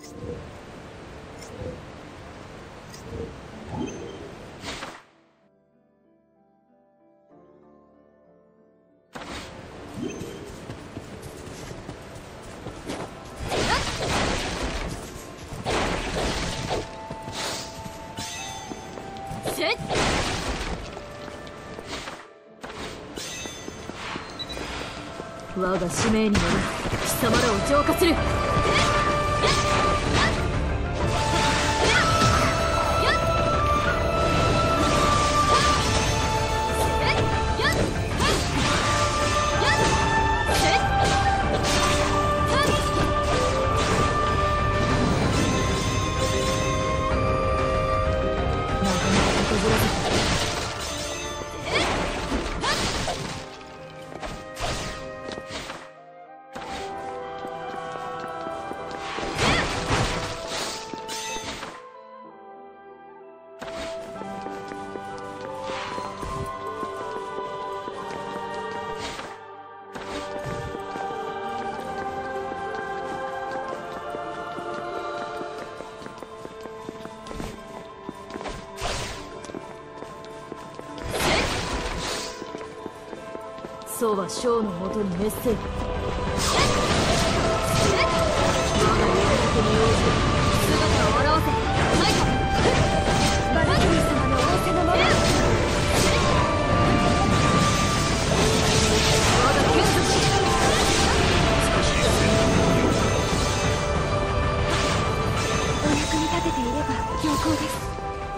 我が使命により貴様らを浄化する。そうは将のもとにメッセージ。我が呼びかけに応じ姿を現せ。はい。バルキリー様の仰せのまま。我が眷属。お役に立てていれば良好です。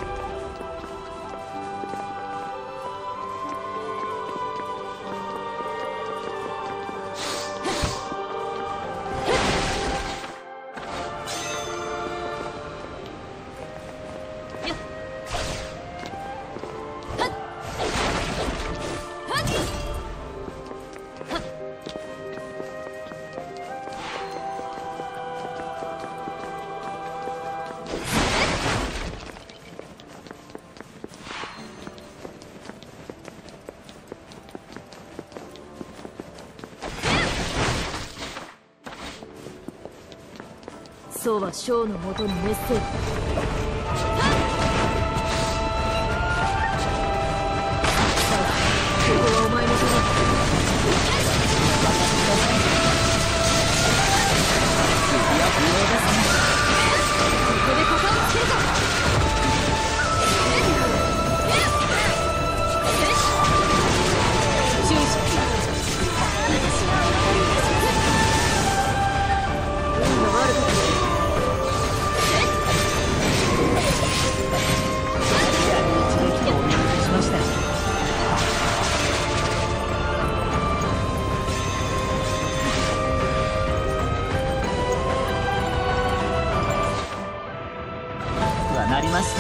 そうは将のもとにメッセージ。ここはお前の手だ。ここで股間をつけるぞ。終始私は運が悪かった。 なりました。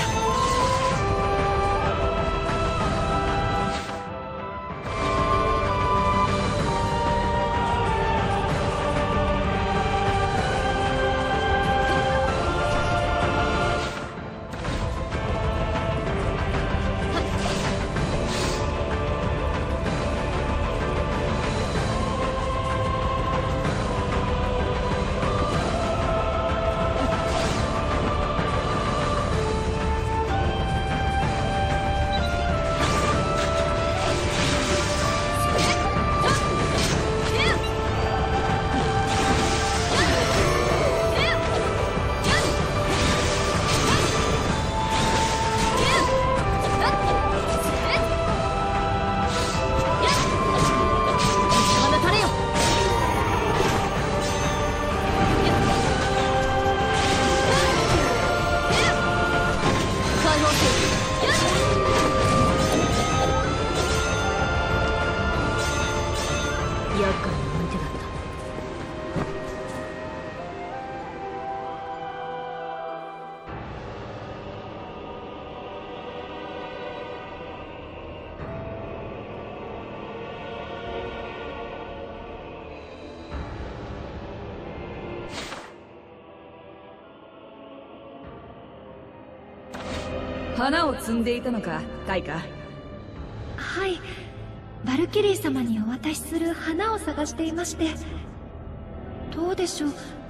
花を摘んでいたのか、カイカ。 はい、バルキリー様にお渡しする花を探していまして。どうでしょう、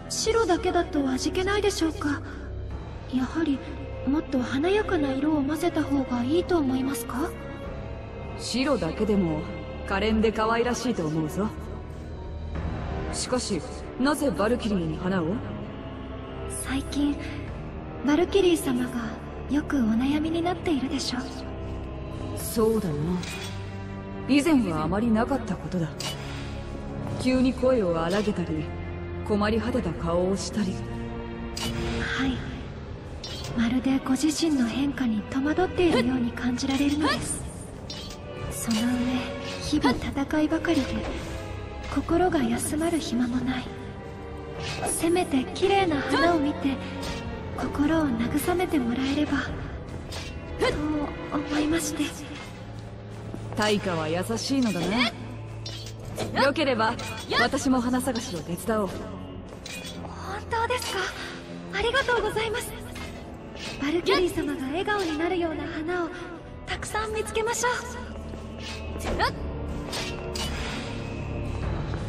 白だけだと味気ないでしょうか。やはりもっと華やかな色を混ぜた方がいいと思いますか？ 白だけでも可憐で可愛らしいと思うぞ。しかしなぜバルキリーに花を？ 最近バルキリー様がよくお悩みになっているでしょう。 そうだな。以前はあまりなかったことだ。急に声を荒げたり困り果てた顔をしたり。 はい、まるでご自身の変化に戸惑っているように感じられるのです。その上日々戦いばかりで心が休まる暇もない。せめて綺麗な花を見て心を慰めてもらえればと思いまして。 対価は優しいのだな。よければ私も花探しを手伝おう。 本当ですか？ありがとうございます。バルキリー様が笑顔になるような花をたくさん見つけましょう。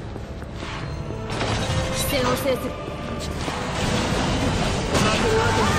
規制を制する。負けるわけに